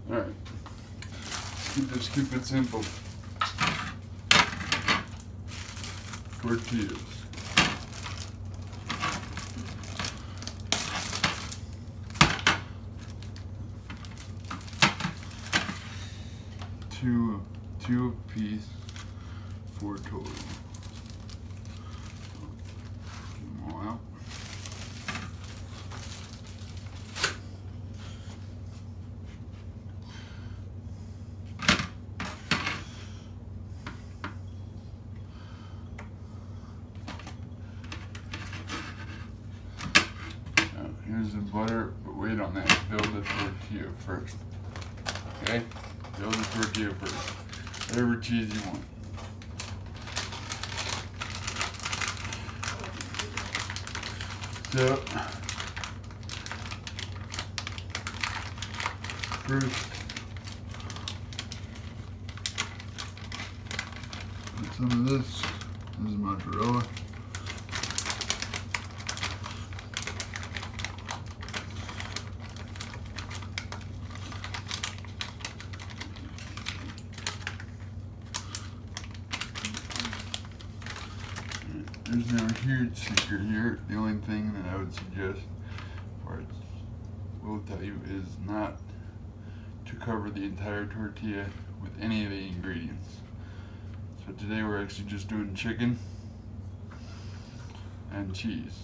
Alright. Keep it stupid simple. Tortillas. Two a piece, 4 total. Get them all out. Now, here's the butter, but wait on that. Build the tortilla first. Okay? Build the tortilla first. Whatever cheese you want. So, first, put some of this. This is mozzarella. There's no huge secret here. The only thing that I would suggest, or will tell you, is not to cover the entire tortilla with any of the ingredients. So today we're actually just doing chicken and cheese.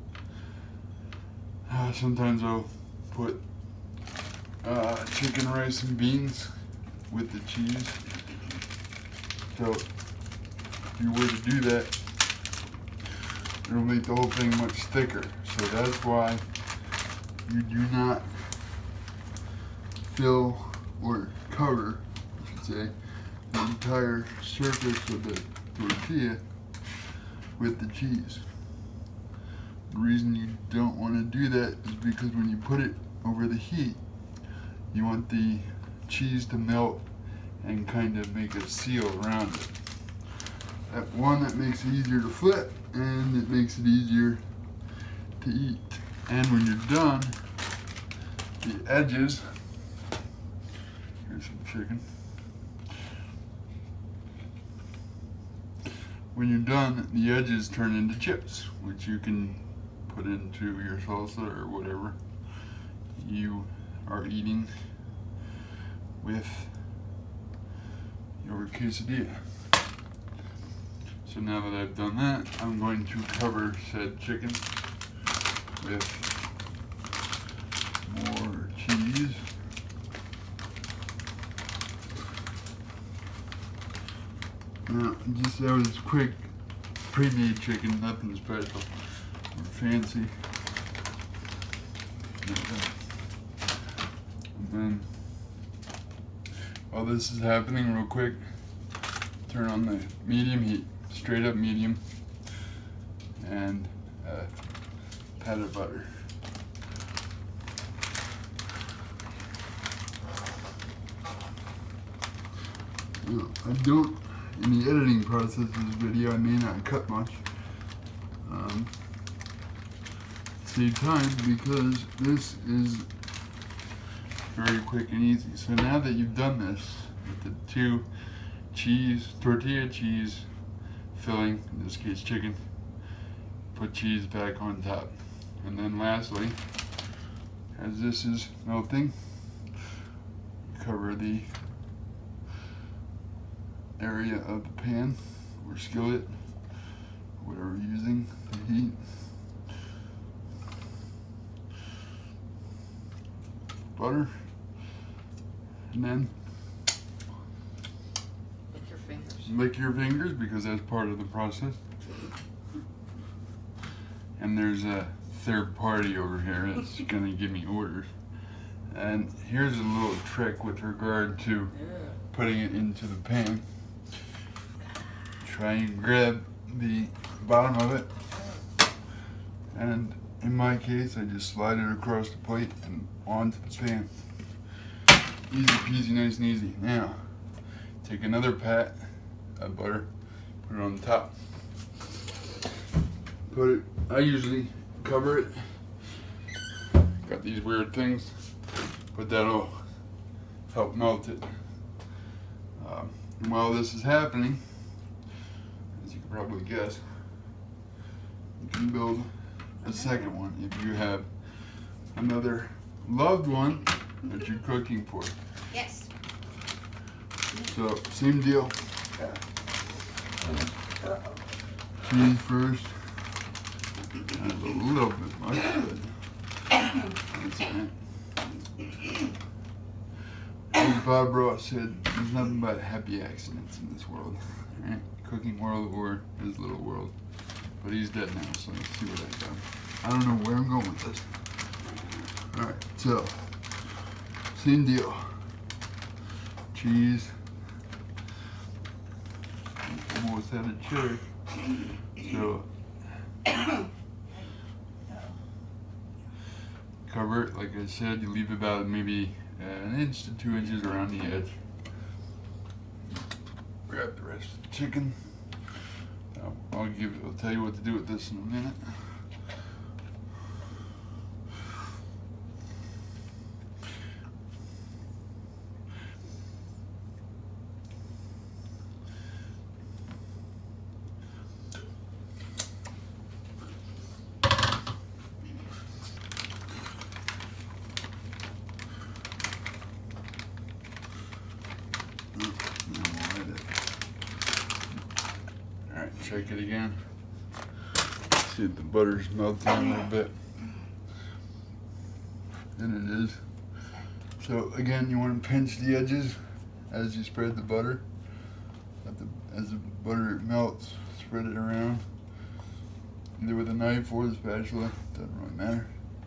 Sometimes I'll put chicken, rice, and beans with the cheese. So if you were to do that, it'll make the whole thing much thicker. So that's why you do not fill or cover, I should say, the entire surface of the tortilla with the cheese. The reason you don't want to do that is because when you put it over the heat, you want the cheese to melt and kind of make a seal around it. That makes it easier to flip, and it makes it easier to eat. And when you're done, the edges, here's some chicken. When you're done, the edges turn into chips, which you can put into your salsa or whatever you are eating with your quesadilla. So now that I've done that, I'm going to cover said chicken with more cheese. Now, that was quick pre-made chicken, nothing special or fancy. And then, while this is happening real quick, turn on the medium heat. Straight up medium, and a pat of butter. Now, I don't, in the editing process of this video, I may not cut much. Save time, because this is very quick and easy. So now that you've done this with the 2 tortilla cheese filling, in this case chicken, put cheese back on top. And then lastly, as this is melting, cover the area of the pan or skillet, whatever you're using to heat. Butter, and then lick your fingers, because that's part of the process. And there's a third party over here that's gonna give me orders. And here's a little trick with regard to putting it into the pan. Try and grab the bottom of it, and in my case I just slide it across the plate and onto the pan. Easy peasy, nice and easy. Now take another pat of butter, put it on the top. I usually cover it. Got these weird things, but that'll help melt it. And while this is happening, as you can probably guess, you can build a second one if you have another loved one that you're cooking for. Yes. So, same deal. Cheese first. That's a little bit much, but that's it. As Bob Ross said, there's nothing but happy accidents in this world. Right? Cooking world or his little world. But he's dead now, so let's see what I got. I don't know where I'm going with this. Alright, so, same deal. Cheese. Almost had a cherry. So, cover it, like I said, you leave about maybe an inch to 2 inches around the edge. Grab the rest of the chicken. I'll tell you what to do with this in a minute. Shake it again. See if the butter's melting a little bit. And it is. So again, you want to pinch the edges as you spread the butter. As the butter melts, spread it around. Either with a knife or the spatula, doesn't really matter.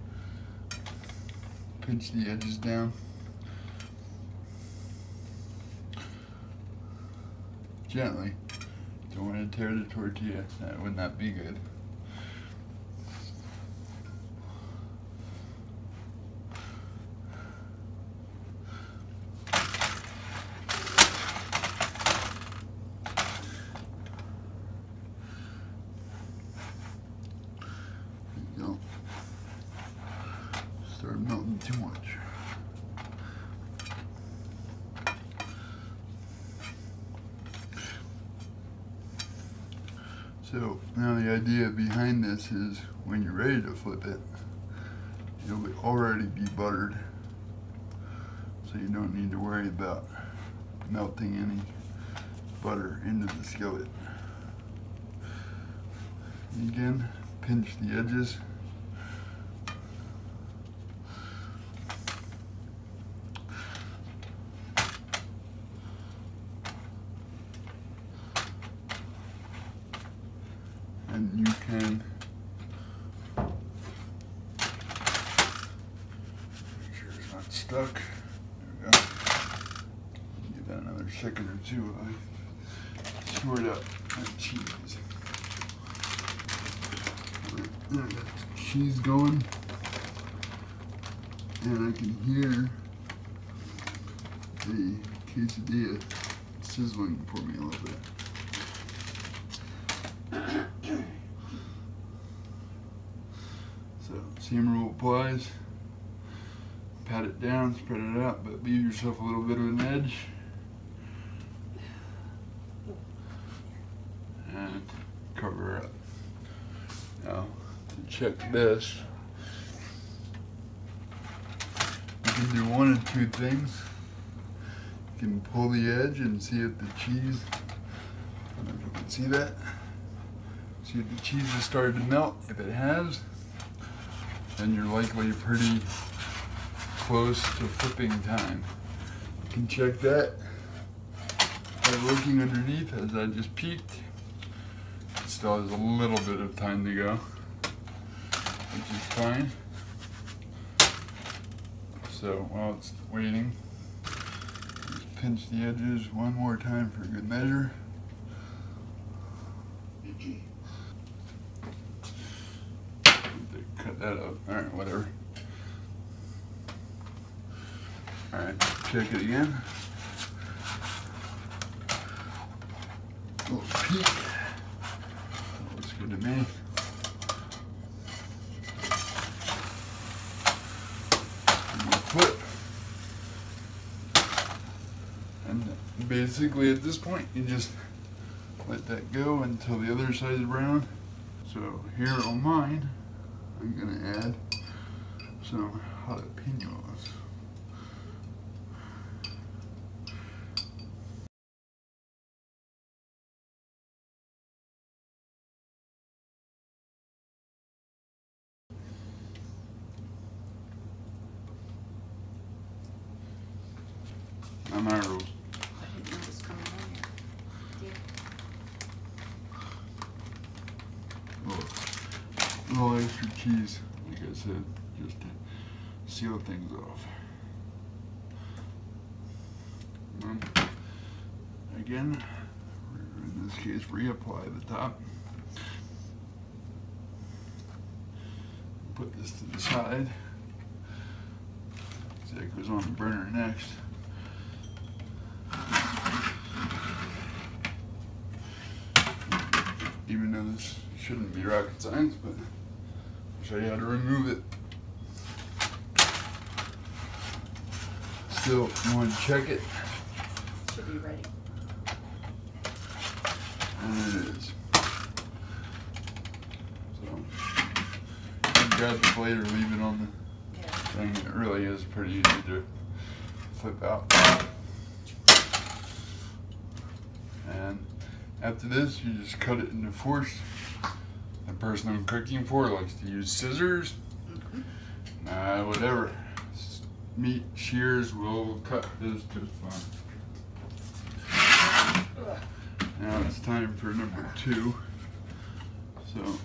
Pinch the edges down. Gently. Don't want to tear the tortilla, that would not be good. There you go. Started melting too much. So now the idea behind this is when you're ready to flip it, it'll already be buttered, so you don't need to worry about melting any butter into the skillet. And again, pinch the edges. And you can make sure it's not stuck. There we go. Give that another second or two while I sort out that cheese. There, I got the cheese going, and I can hear the quesadilla sizzling for me a little bit. So, same rule applies. Pat it down, spread it out, but leave yourself a little bit of an edge. And cover it up. Now, to check this, you can do one of two things. You can pull the edge and see if the cheese, I don't know if you can see that. See if the cheese has started to melt. If it has, then you're likely pretty close to flipping time. You can check that by looking underneath as I just peeked. It still has a little bit of time to go, which is fine. So while it's waiting, just pinch the edges one more time for good measure. Cut that up. Alright, whatever. Alright, check it again. A little peek. Looks good to me. And we'll flip. basically at this point, you just let that go until the other side is brown. So here on mine, I'm gonna add some jalapenos. I'm out of rules. I didn't know it was coming on yet. A little extra cheese, like I said, just to seal things off. And again, in this case, reapply the top. Put this to the side. So that goes on the burner next. Even though this shouldn't be rocket science, but I'll show you how to remove it. Still want to check it. Should be ready. And it is. So, you can grab the blade or leave it on the thing. It really is pretty easy to flip out. And after this, you just cut it into fourths. The person I'm cooking for likes to use scissors. Whatever. Meat shears will cut this just fine. Now it's time for number 2. So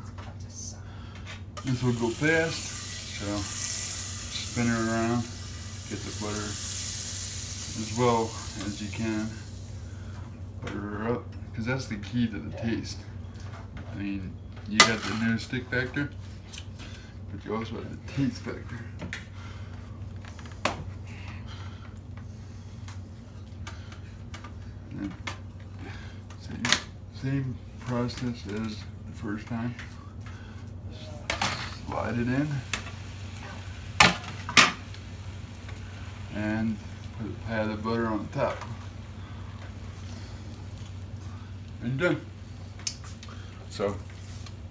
this will go fast. So spin her around, get the butter as well as you can. Butter her up, because that's the key to the taste. I mean, you got the no stick factor, but you also have the taste factor. And same process as the first time. Slide it in and put a pat of butter on the top. And done. So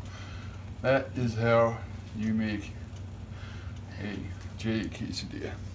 that is how you make a jade quesadilla.